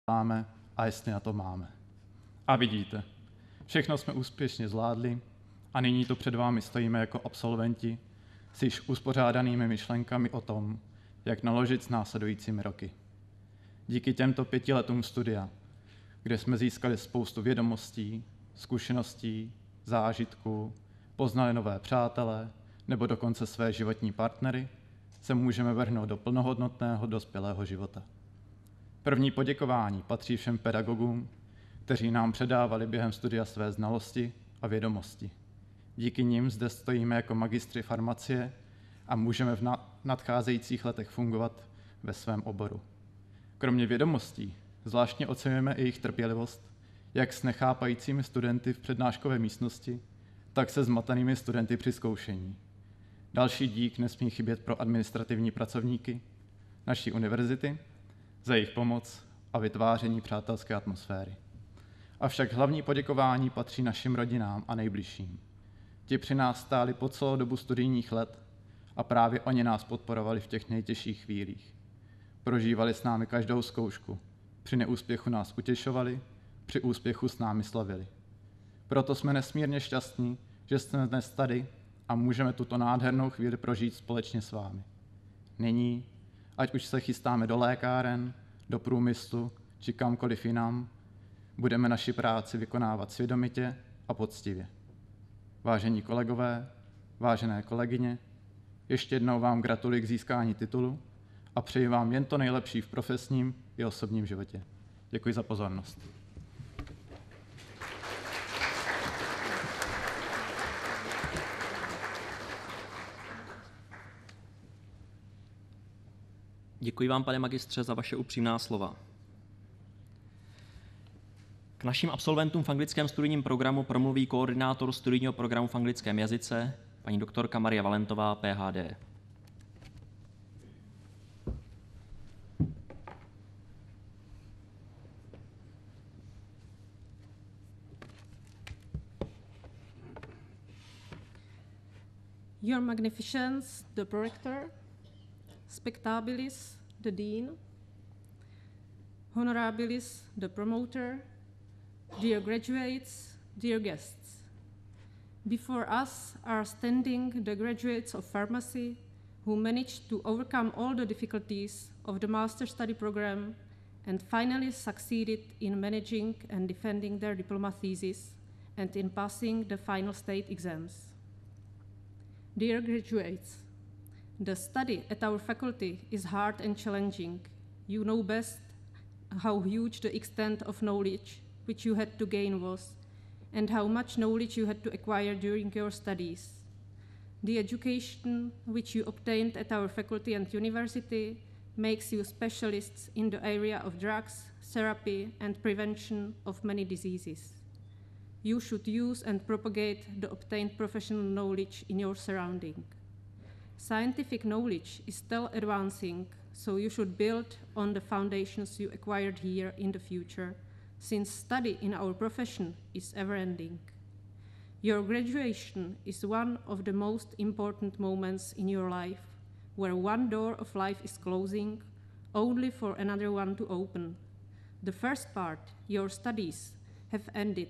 máme a jestli na to máme. A vidíte, všechno jsme úspěšně zvládli a nyní tu před vámi stojíme jako absolventi s již uspořádanými myšlenkami o tom, jak naložit s následujícími roky. Díky těmto 5 letům studia, kde jsme získali spoustu vědomostí, zkušeností, zážitků, poznali nové přátele nebo dokonce své životní partnery, se můžeme vrhnout do plnohodnotného dospělého života. První poděkování patří všem pedagogům, kteří nám předávali během studia své znalosti a vědomosti. Díky nim zde stojíme jako magistři farmacie a můžeme v nadcházejících letech fungovat ve svém oboru. Kromě vědomostí zvláštně oceňujeme i jejich trpělivost, jak s nechápajícími studenty v přednáškové místnosti, tak se zmatenými studenty při zkoušení. Další dík nesmí chybět pro administrativní pracovníky naší univerzity za jejich pomoc a vytváření přátelské atmosféry. Avšak hlavní poděkování patří našim rodinám a nejbližším. Ti při nás stáli po celou dobu studijních let a právě oni nás podporovali v těch nejtěžších chvílích. Prožívali s námi každou zkoušku. Při neúspěchu nás utěšovali, při úspěchu s námi slavili. Proto jsme nesmírně šťastní, že jsme dnes tady a můžeme tuto nádhernou chvíli prožít společně s vámi. Nyní, ať už se chystáme do lékáren, do průmyslu či kamkoliv jinam, budeme naši práci vykonávat svědomitě a poctivě. Vážení kolegové, vážené kolegyně, ještě jednou vám gratuluji k získání titulu a přeji vám jen to nejlepší v profesním i osobním životě. Děkuji za pozornost. Děkuji vám, pane magistře, za vaše upřímná slova. K našim absolventům v anglickém studijním programu promluví koordinátor studijního programu v anglickém jazyce, paní doktorka Marie Valentová, PhD. Your Magnificence, the Prorector, Spectabilis, the Dean, Honorabilis, the Promoter, dear graduates, dear guests. Before us are standing the graduates of pharmacy who managed to overcome all the difficulties of the master study program and finally succeeded in managing and defending their diploma thesis and in passing the final state exams. Dear graduates, the study at our faculty is hard and challenging. You know best how huge the extent of knowledge which you had to gain was, and how much knowledge you had to acquire during your studies. The education which you obtained at our faculty and university makes you specialists in the area of drugs, therapy, and prevention of many diseases. You should use and propagate the obtained professional knowledge in your surrounding. Scientific knowledge is still advancing, so you should build on the foundations you acquired here in the future, since study in our profession is ever-ending. Your graduation is one of the most important moments in your life, where one door of life is closing, only for another one to open. The first part, your studies, have ended,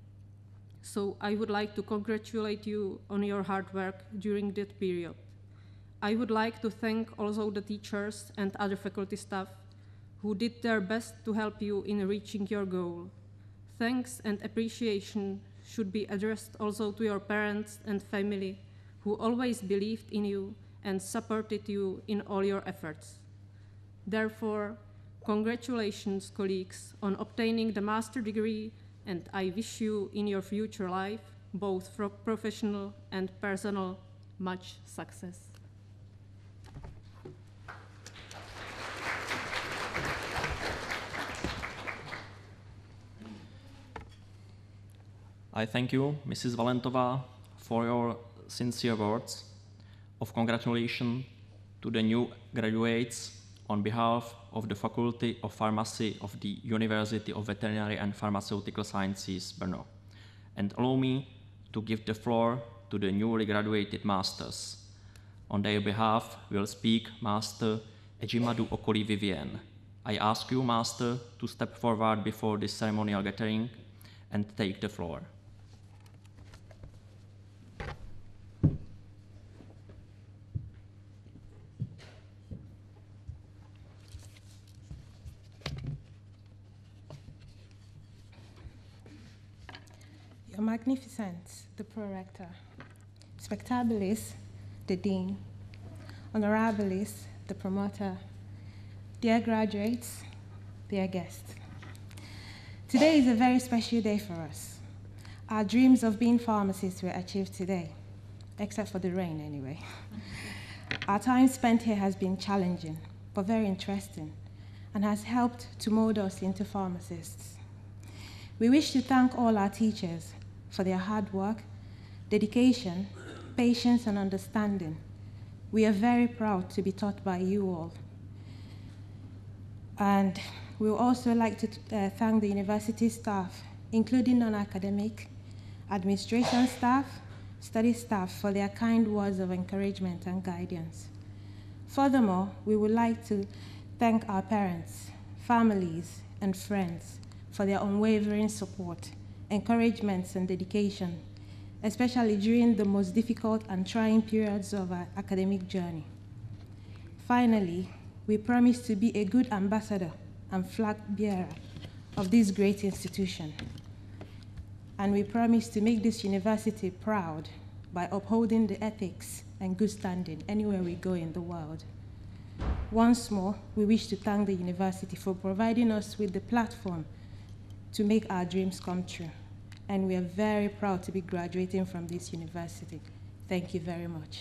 so I would like to congratulate you on your hard work during that period. I would like to thank also the teachers and other faculty staff who did their best to help you in reaching your goal. Thanks and appreciation should be addressed also to your parents and family who always believed in you and supported you in all your efforts. Therefore, congratulations, colleagues, on obtaining the master degree, and I wish you in your future life, both professional and personal, much success. I thank you, Mrs. Valentová, for your sincere words of congratulation to the new graduates on behalf of the Faculty of Pharmacy of the University of Veterinary and Pharmaceutical Sciences, Brno. And allow me to give the floor to the newly graduated masters. On their behalf will speak Master Ejimadu Okoli Vivien. I ask you, Master, to step forward before this ceremonial gathering and take the floor. Your Magnificence, the Prorector, Spectabilis, the Dean, Honorabilis, the Promoter, dear graduates, dear guests. Today is a very special day for us. Our dreams of being pharmacists were achieved today, except for the rain anyway. Our time spent here has been challenging, but very interesting, and has helped to mold us into pharmacists. We wish to thank all our teachers for their hard work, dedication, patience, and understanding. We are very proud to be taught by you all. And we would also like to thank the university staff, including non-academic, administration staff, study staff, for their kind words of encouragement and guidance. Furthermore, we would like to thank our parents, families, and friends for their unwavering support, encouragements, and dedication, especially during the most difficult and trying periods of our academic journey. Finally, we promise to be a good ambassador and flag bearer of this great institution. And we promise to make this university proud by upholding the ethics and good standing anywhere we go in the world. Once more, we wish to thank the university for providing us with the platform to make our dreams come true. And we are very proud to be graduating from this university. Thank you very much.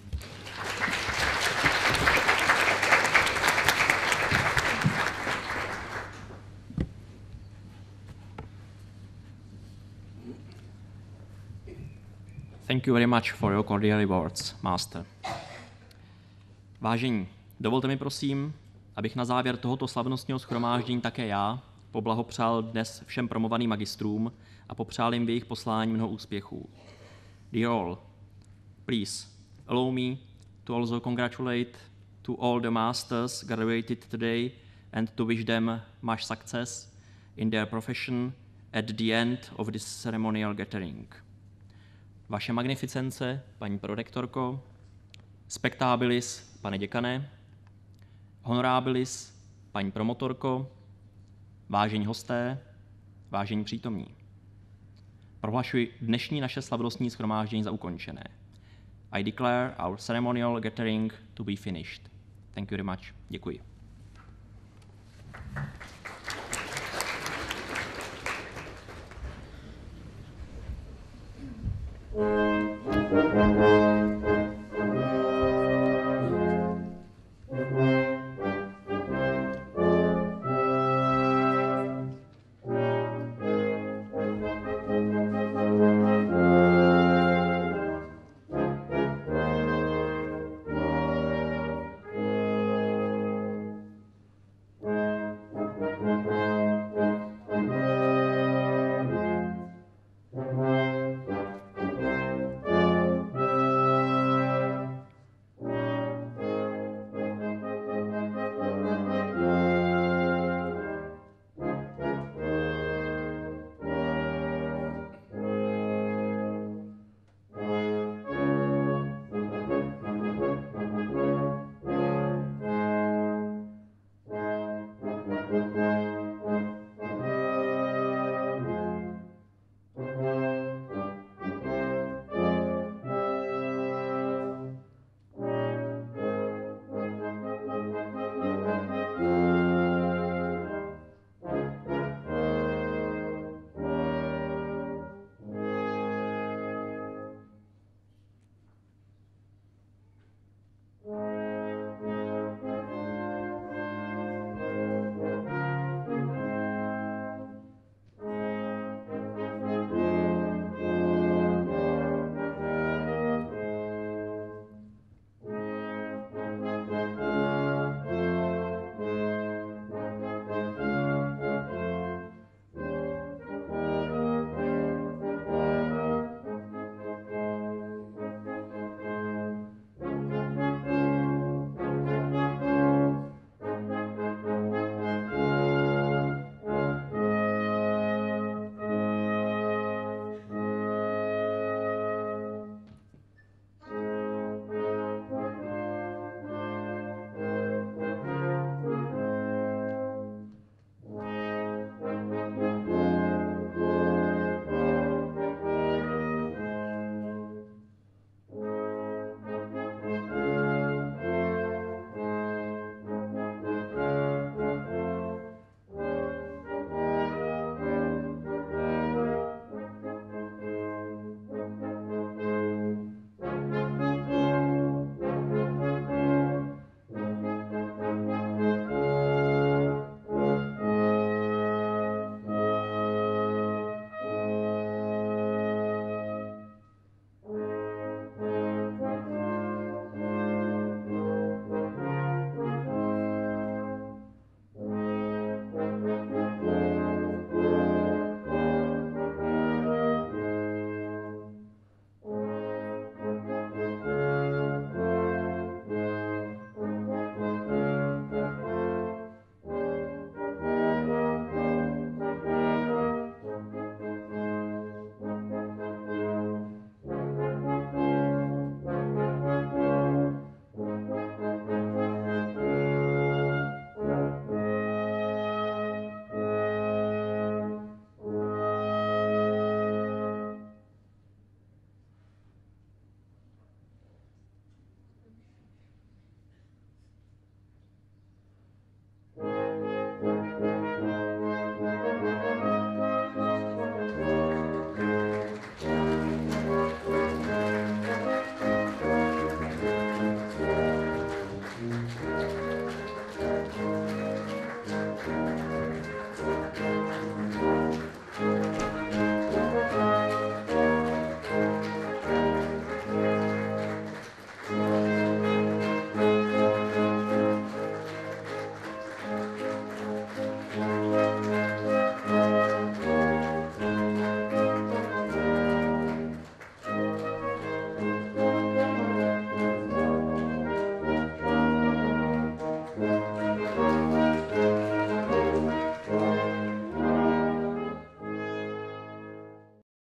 Thank you very much for your cordial words, Master. Vážení, dovolte mi prosím, abych na závěr tohoto slavnostního shromáždění také já poblahopřál dnes všem promovaným magistrům a popřál jim v jejich poslání mnoho úspěchů. Dear all, please allow me to also congratulate to all the masters graduated today and to wish them much success in their profession at the end of this ceremonial gathering. Vaše magnificence, paní prorektorko, spectabilis, pane děkane, honorabilis, paní promotorko, vážení hosté, vážení přítomní. Prohlašuji dnešní naše slavnostní shromáždění za ukončené. I declare our ceremonial gathering to be finished. Thank you very much. Děkuji.